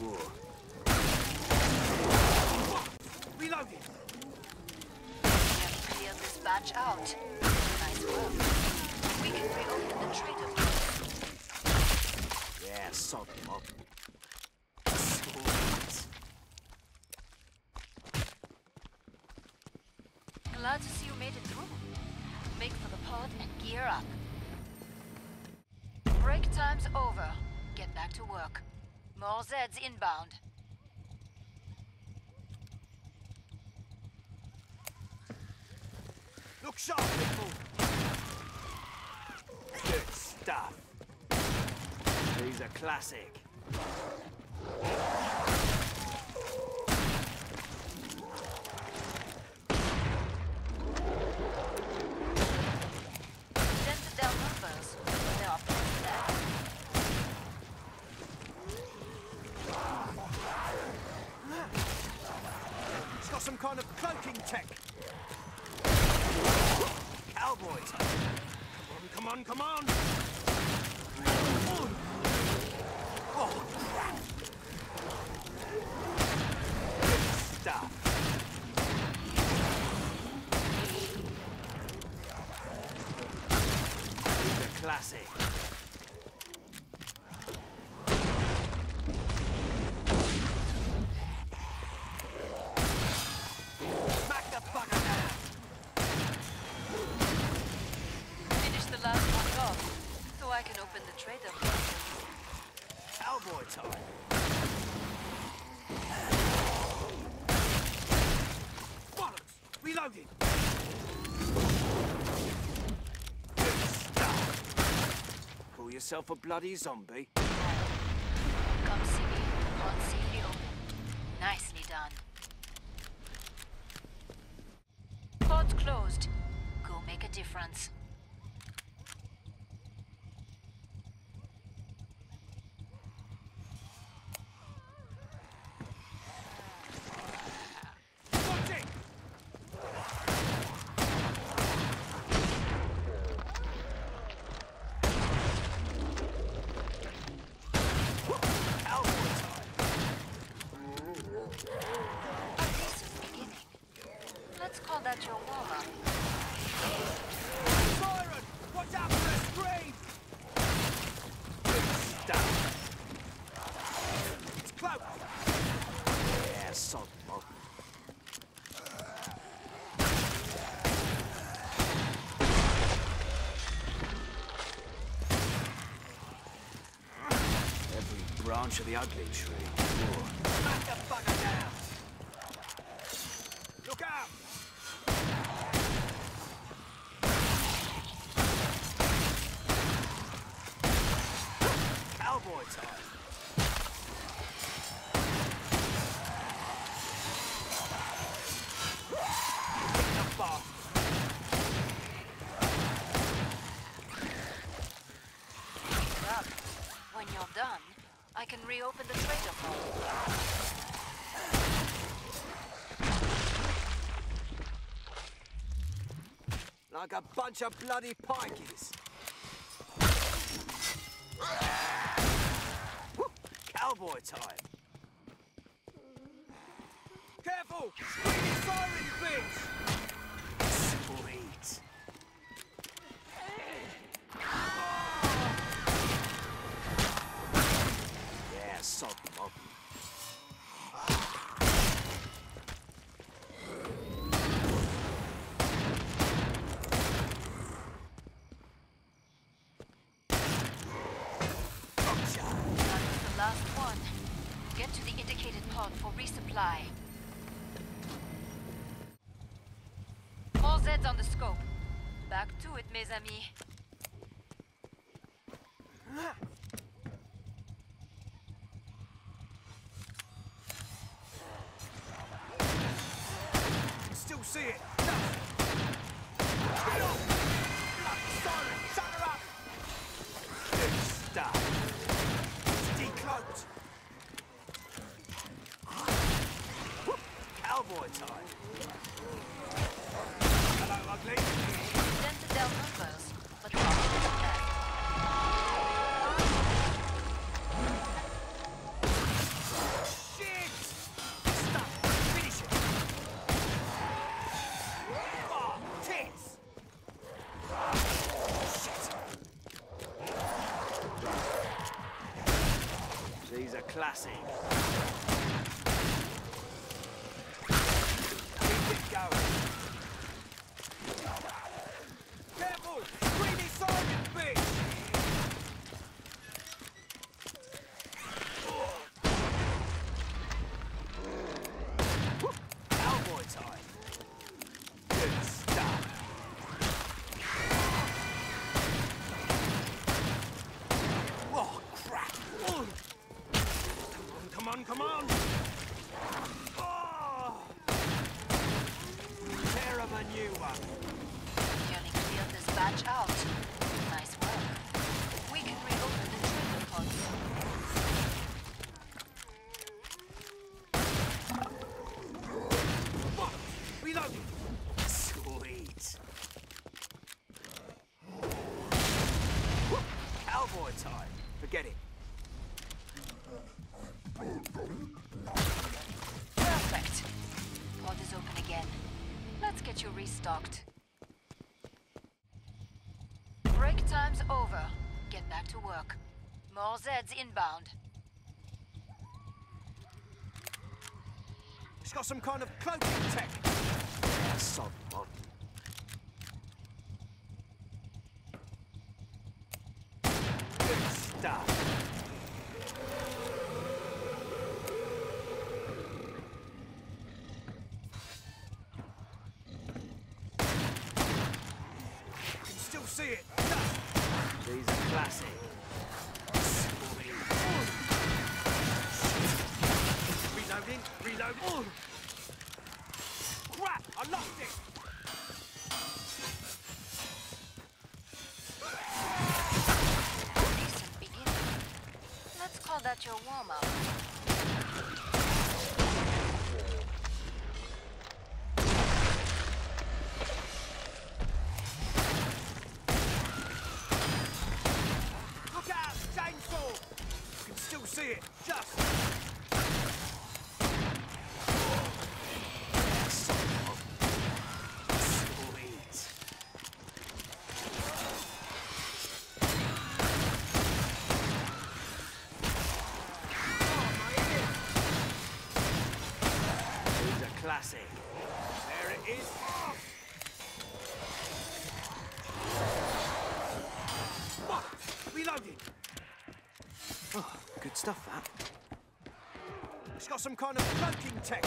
Whoa. Reloading! We have cleared this batch out. Nice work. We can reopen the trader post. Yeah, sod them up. Glad to see you made it through. Make for the pod and gear up. Break time's over. Get back to work. More Zeds inbound. Look sharp, people! Good stuff. These are classic. Dented down numbers. There are plenty left. It's got some kind of cloaking tech. Cowboys! Come on, come on, come on! Oh, crap! Good stuff. These are classic. Smack the bugger down! Finish the last one off, so I can open the trader post. Cowboy time. Bollocks! Reloading! Good stuff. Call yourself a bloody zombie? Come see me. Pod safely open. Nicely done. Pod's closed. Go make a difference. Watch it! Cowboy time. A decent beginning. Let's call that your warm-up. Siren! Watch out for a scream! Good stuff. It's cloaked. Yeah, sod them up. Every branch of the ugly tree. Whoa. Smack the bugger down! Look out! Cowboy time! The bastard! Pick it up. When you're done, I can reopen the trader post. Like a bunch of bloody pikeys. Woo! Cowboy time. Careful! Screaming siren, bitch! Sweet. Yeah, sod them up. Gotcha. That was the last one. Get to the indicated pod for resupply. More Zeds on the scope. Back to it, mes amis. Still see it. No. Get off! Bloody siren! Shut her up! Good stuff. It's decloaked. Whoop. Cowboy time. Hello, ugly. Dented down numbers, but not left. classic. Keep it going. Careful! Greedy sergeant bitch! Cowboy time. Good stuff. Oh, crap! Oh. Come on, come on! Oh. Tear of a new one. Nearly cleared this batch out. Nice work. We can reopen the treatment pods. Fuck! Reloading! Sweet. Cowboy time. Forget it. Perfect. Pod is open again. Let's get you restocked. Break time's over. Get back to work. More Zeds inbound. It's got some kind of cloaking tech. Yeah, sod mod. Good stuff. Can still see it. Dust. These are classic. Sweet. Reloading. Reload. Oh. Crap! I lost it. Decent beginning. Let's call that your warm-up. Look out! Chainsaw! You can still see it. Just. Sweet. These are classic. There it is. What? Reloading. Oh, good stuff, that. It's got some kind of cloaking tech.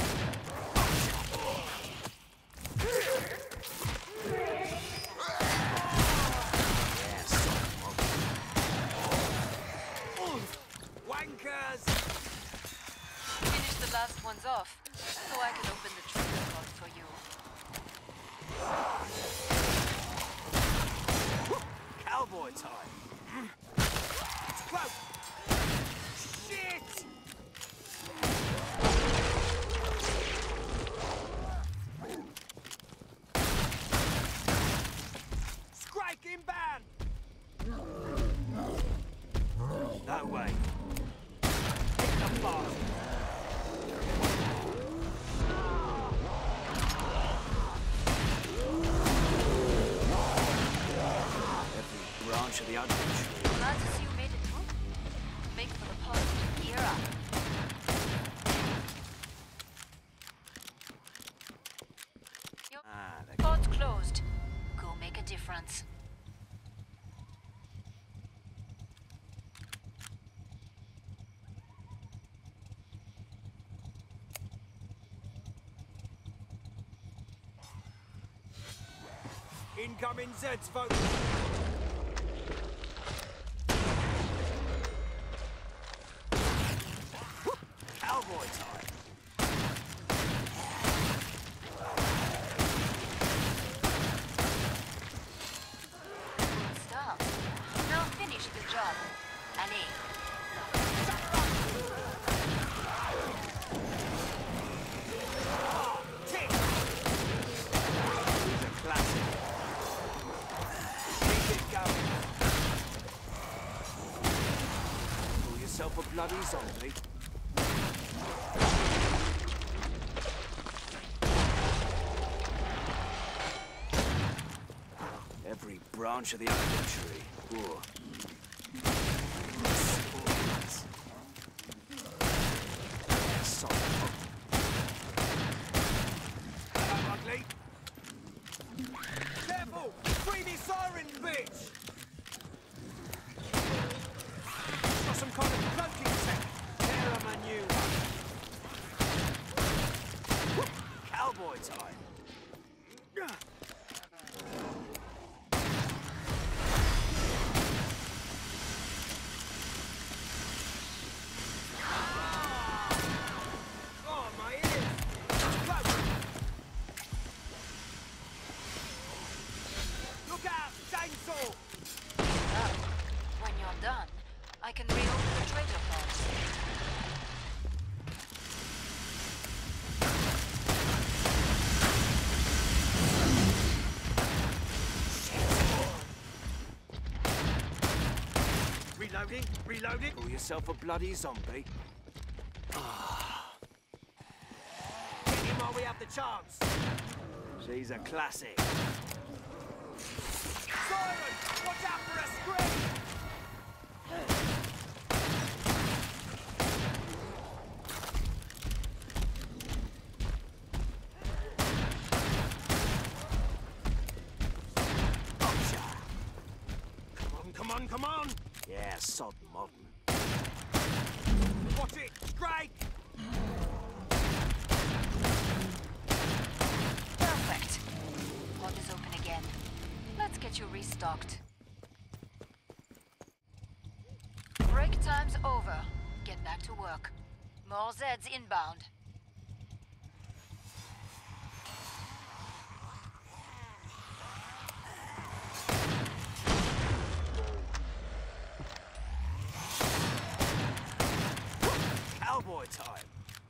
Wankers! Finish the last ones off, so I can open the treatment pod for you. Cowboy time. It's close. Shit! Strike inbound! No way. Hit the bar. Every branch of the ugly tree. Glad to see you made it through. Make for the pod. Gear up. Your pod's closed. Go make a difference. Incoming Zeds, folks. Cowboy time. Good start. Now finish the job. Allez. Tick. These are classic. Keep it going. Call yourself a bloody zombie. Every branch of the apple tree. Ooh. Sweet. Cowboy time. Oh, my ears! Look out! Chainsaw! When you're done, I can reopen the trader pods. Reloading, reloading. Call yourself a bloody zombie. Get him while we have the chance. She's a classic. Siren, watch out for a scream! Gotcha. Come on, come on! Yeah, sod modern. Watch it! Strike! Perfect. Pod is open again. Let's get you restocked. Break time's over. Get back to work. More Zeds inbound. Cowboy time.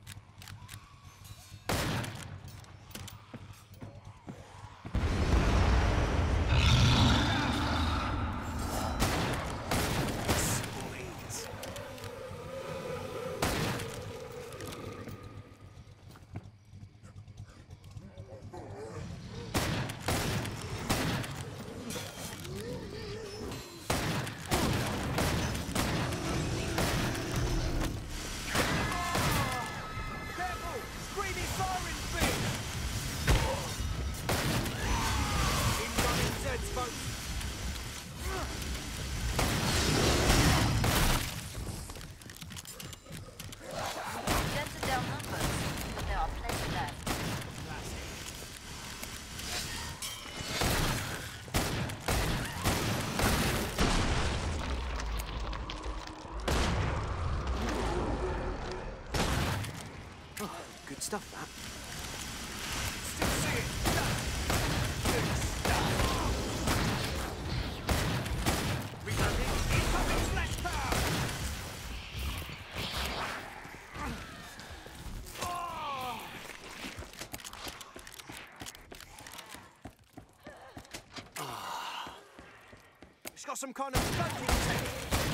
Sweet. Careful! Screaming siren thing! Incoming Zeds, folks! Dented down numbers, but there are plenty left. Oh, good stuff, that. Still see it! Good stuff! Reloading! Incoming slash power! It's got some kind of floating technique.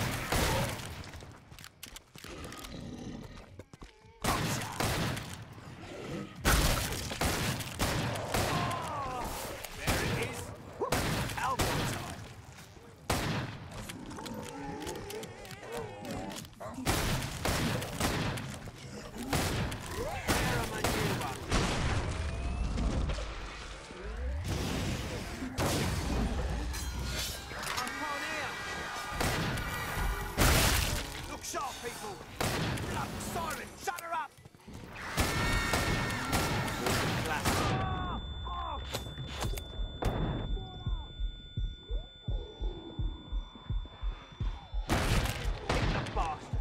There it is. Cowboy time. Where are my new ones? I can't hear. Look sharp, people. Blood siren, shut her up. Classic. Hit the bastard.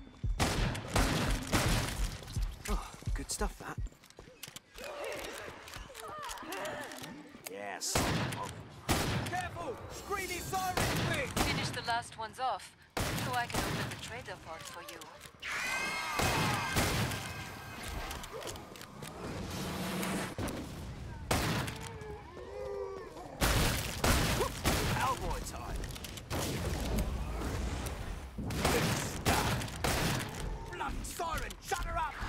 Oh, good stuff, that. Yes. Careful! Screeny siren thing! Finish the last ones off, so I can open the trader pod for you. Cowboy time. Good stuff. Bloody siren, shut her up!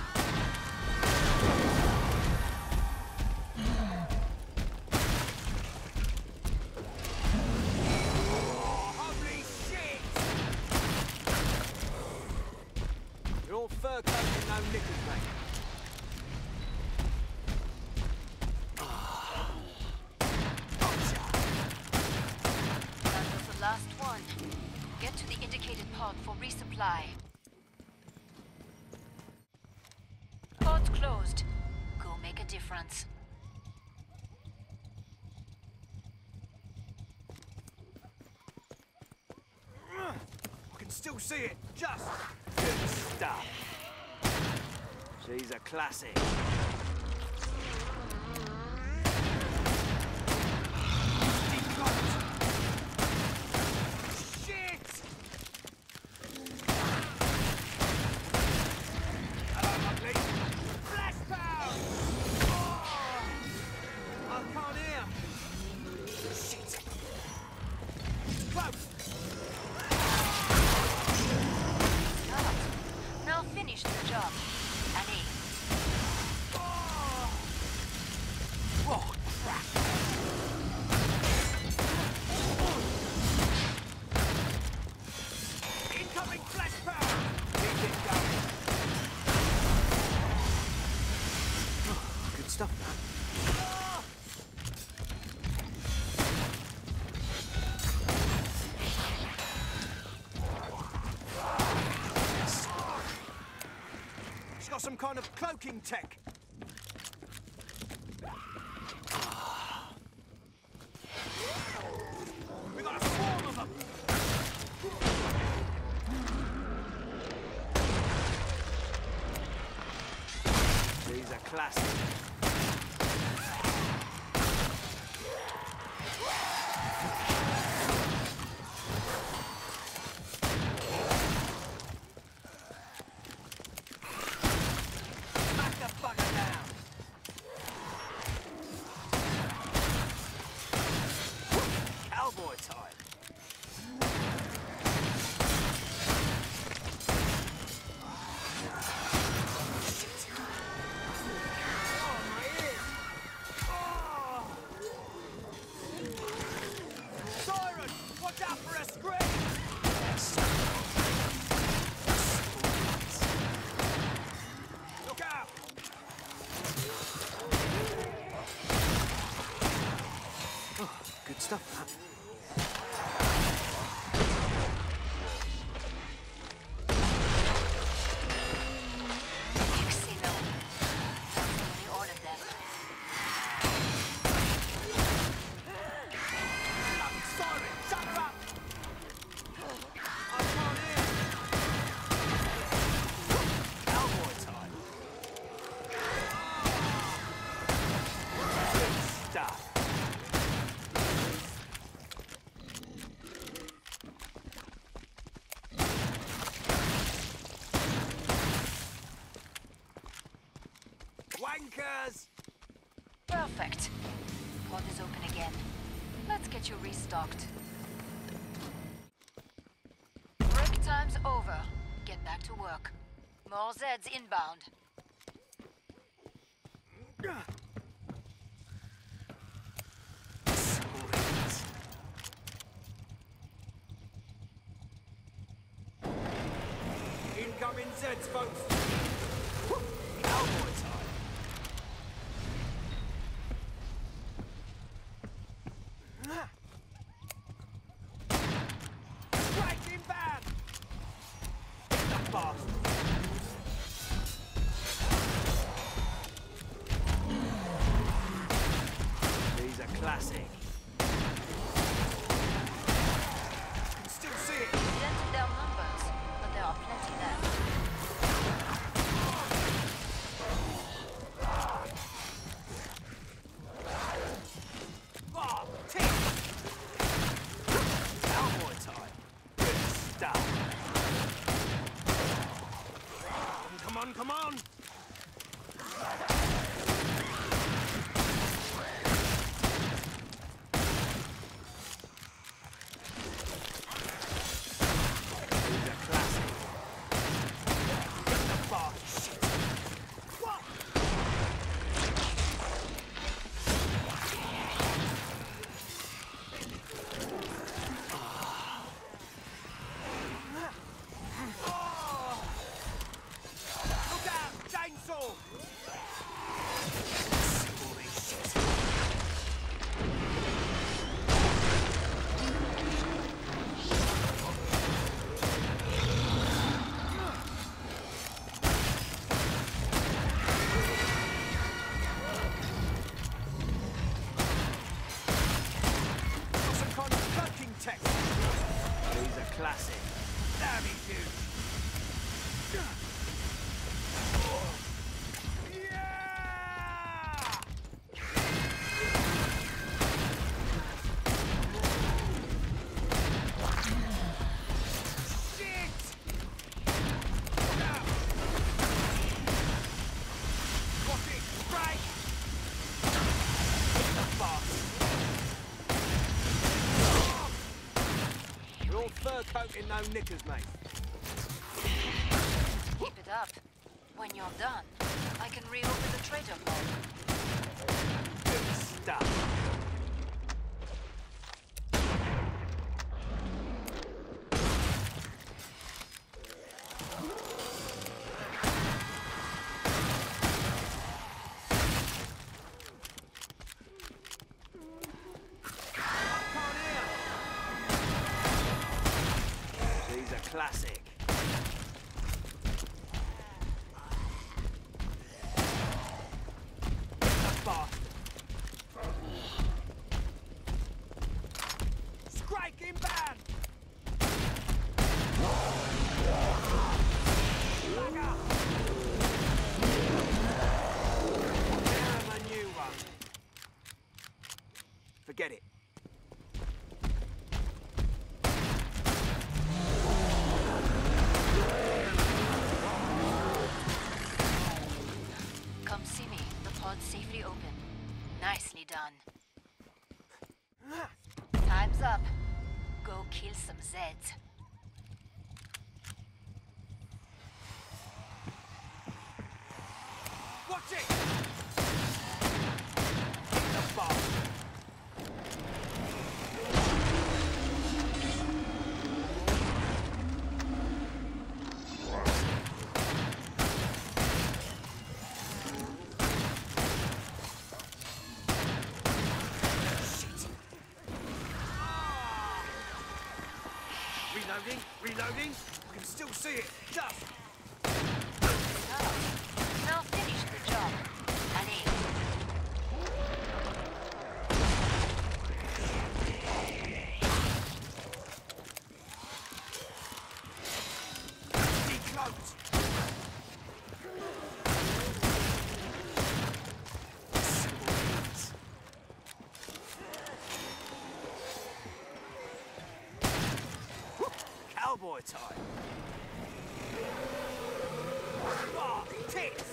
Oh, holy shit! You're all fur coat and no knickers, mate. Gotcha. That was the last one. Get to the indicated pod for resupply. Pod's closed. Go make a difference. I can still see it. Just good stuff. She's a classic. Some kind of cloaking tech. We got a swarm of them. These are classic. Wankers! Perfect. Pod is open again. Let's get you restocked. Break time's over. Get back to work. More Zeds inbound. Incoming Zeds, folks! Cowboy time! Striking bad! Hit the bastard! These are classic. You can still see it! Dented their numbers, but there are plenty left. Cowboy time. Good stuff. Come on, come on! classic. Damn it, dude. Coating no knickers, mate. Keep it up. When you're done, I can reopen the trader vault. Good stuff. Classic. Bastard. Striking ban. Bugger. There's a new one. Forget it. Safely open. Nicely done. Time's up. Go kill some Zeds. Watch it! The bastard. Reloading. I can still see it. Just. Now finish the job. Allez. Decloaked. Cowboy time. Oh, tits!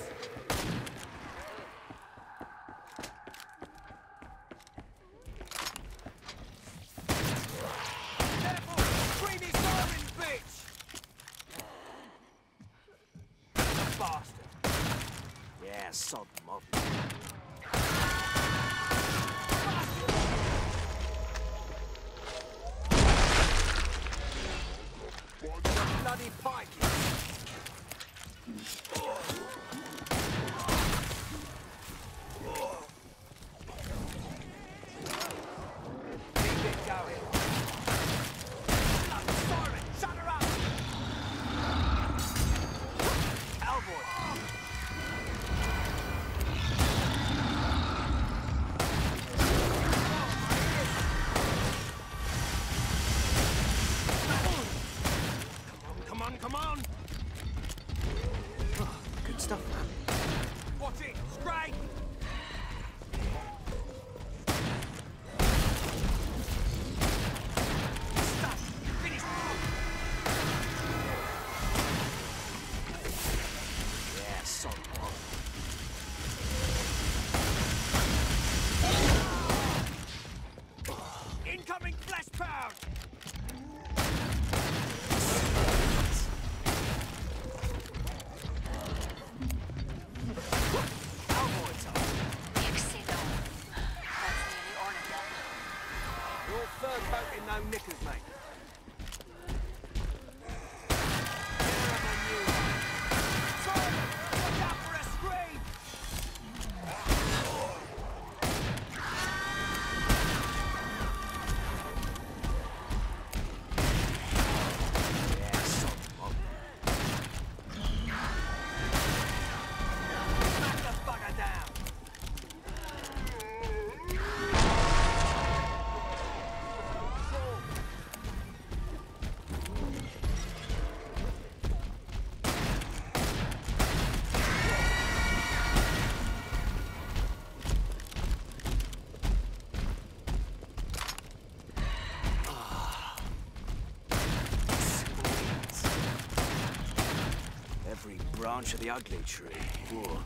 Careful! Screamy siren, bitch! Bastard. Yeah, sod mob. Bloody pike! Keep it going. Siren, shut her up! Cowboy! Come on! branch of the ugly tree. Whoa.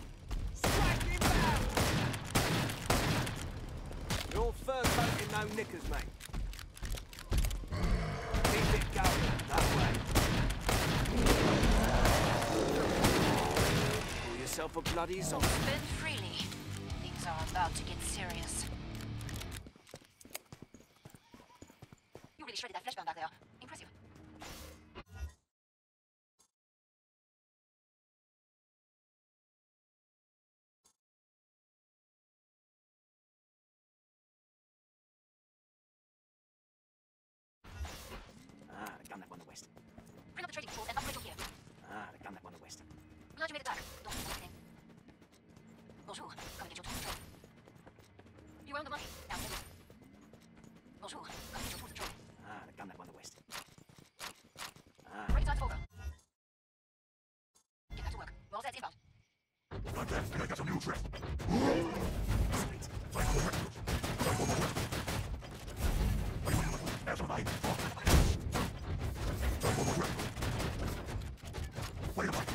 You're all fur coated, no knickers, mate. Keep it going, that way. Pull yourself a bloody zombie. Spin freely. Things are about to get serious. You really shredded that flesh bone back there. Impressive. Ah, the gun that won the West. Bring up the trading tools and upgrade your gear. Ah, the gun that won the West. Glad you made it back. Don't do anything. Bonjour. Come and get your tools of trade. You earned the money. Now take it. Bonjour. Come and get your tools of trade. Ah, the gun that won the West. Ah. Break time's over. Get back to work. Roll that inbound. I'm back, and I got some new tricks. Sweet. As am I. Wait a minute.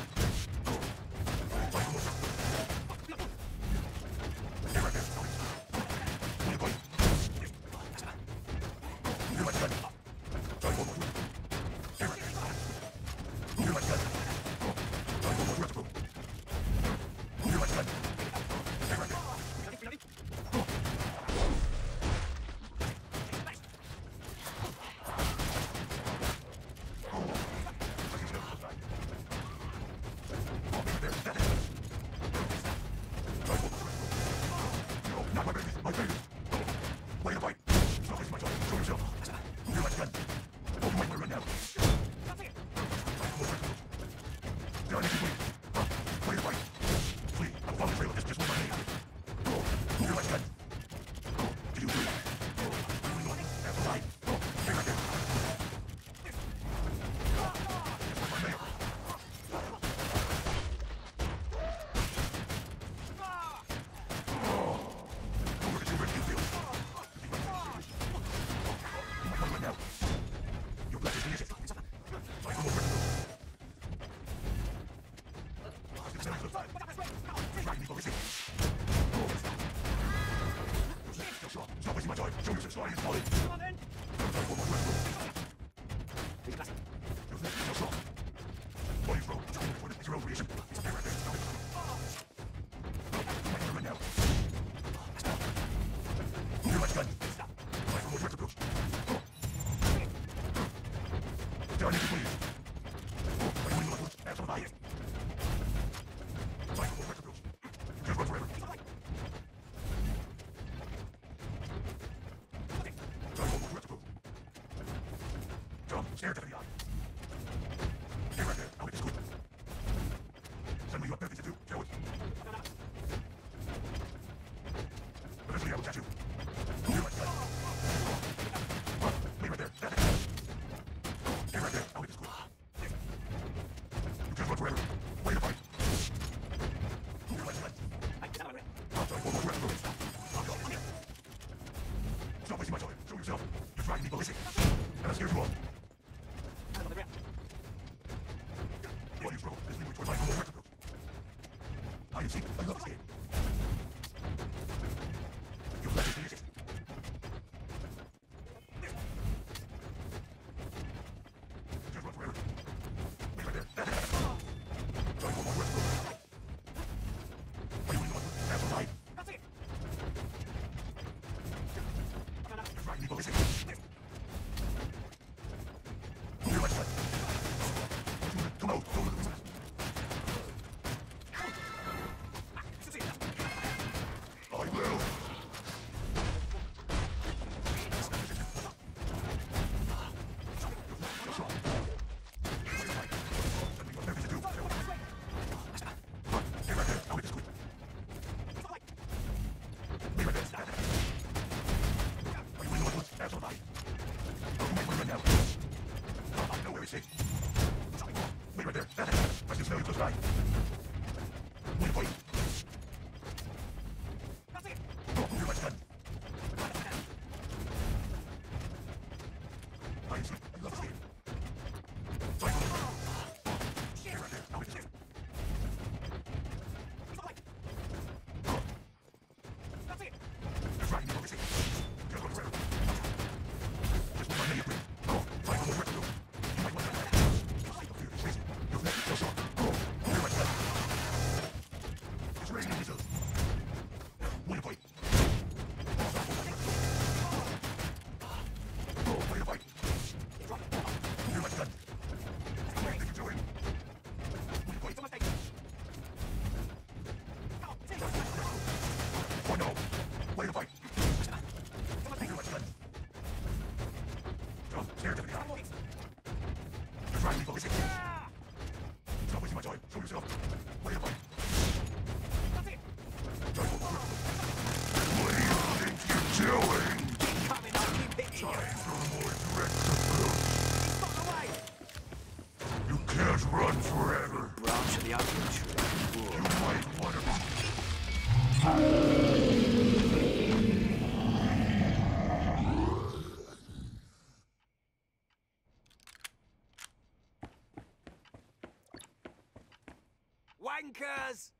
Bonkers!